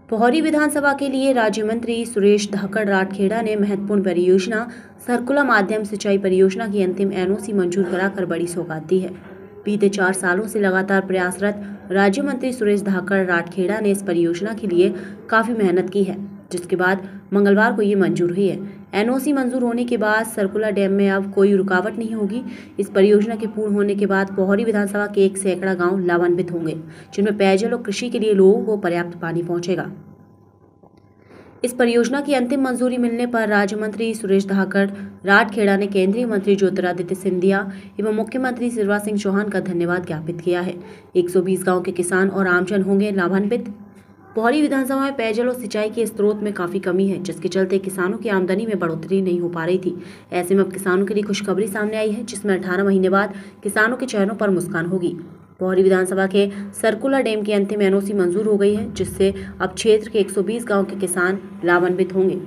पोहरी विधानसभा के लिए राज्य मंत्री सुरेश धाकड़ राठखेड़ा ने महत्वपूर्ण परियोजना सर्कुलर माध्यम सिंचाई परियोजना की अंतिम एनओसी मंजूर कराकर बड़ी सौगात दी है। बीते 4 सालों से लगातार प्रयासरत राज्य मंत्री सुरेश धाकड़ राठखेड़ा ने इस परियोजना के लिए काफी मेहनत की है, जिसके बाद मंगलवार को ये मंजूर हुई है। एनओसी मंजूर होने के बाद सर्कुलर डैम में अब कोई रुकावट नहीं होगी। इस परियोजना के पूर्ण होने के बाद पोहरी विधानसभा के 1 सैकड़ा गांव लाभान्वित होंगे, जिनमें पेयजल और कृषि के लिए लोगों को पर्याप्त पानी पहुंचेगा। इस परियोजना की अंतिम मंजूरी मिलने पर राज्य मंत्री सुरेश धाकड़ राठखेड़ा ने केंद्रीय मंत्री ज्योतिरादित्य सिंधिया एवं मुख्यमंत्री शिवराज सिंह चौहान का धन्यवाद ज्ञापित किया है। 120 गांव के किसान और आमजन होंगे लाभान्वित। पोहरी विधानसभा में पेयजल और सिंचाई के स्रोत में काफी कमी है, जिसके चलते किसानों की आमदनी में बढ़ोतरी नहीं हो पा रही थी। ऐसे में अब किसानों के लिए खुशखबरी सामने आई है, जिसमें 18 महीने बाद किसानों के चेहरों पर मुस्कान होगी। पोहरी विधानसभा के सर्कुलर डैम की अंतिम एनओसी मंजूर हो गई है, जिससे अब क्षेत्र के 120 गांव के किसान लाभान्वित होंगे।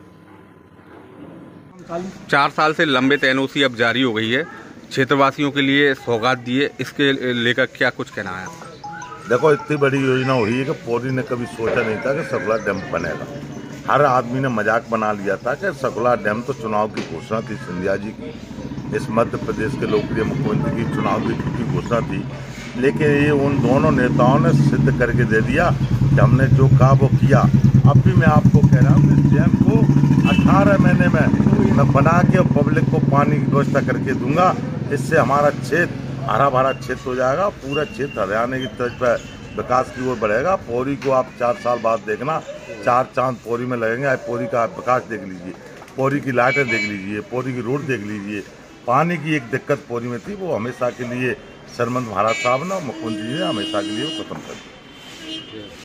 4 साल से लंबित एनओसी अब जारी हो गई है, क्षेत्रवासियों के लिए सौगात दी है, इसके लेकर क्या कुछ कहना है? देखो, इतनी बड़ी योजना हुई है कि पोहरी ने कभी सोचा नहीं था कि सर्कुलर डैम बनेगा। हर आदमी ने मजाक बना लिया था कि सर्कुलर डैम तो चुनाव की घोषणा थी सिंधिया जी की, इस मध्य प्रदेश के लोकप्रिय मुख्यमंत्री की चुनाव की घोषणा थी। लेकिन ये उन दोनों नेताओं ने सिद्ध करके दे दिया कि हमने जो कहा वो किया। अब भी मैं आपको कह रहा हूँ कि डैम को 18 महीने में मैं बना के पब्लिक को पानी की व्यवस्था करके दूंगा। इससे हमारा क्षेत्र हरा भरा क्षेत्र हो जाएगा, पूरा क्षेत्र हरियाणा की तर्ज पर विकास की ओर बढ़ेगा। पोहरी को आप 4 साल बाद देखना, 4 चांद पोहरी में लगेंगे। आप पोहरी का विकास देख लीजिए, पोहरी की लाइटें देख लीजिए, पोहरी की रोड देख लीजिए। पानी की एक दिक्कत पोहरी में थी, वो हमेशा के लिए सरमंद महाराज साहब ने मुख्यमंत्री जी ने हमेशा के लिए वो खत्म कर दी।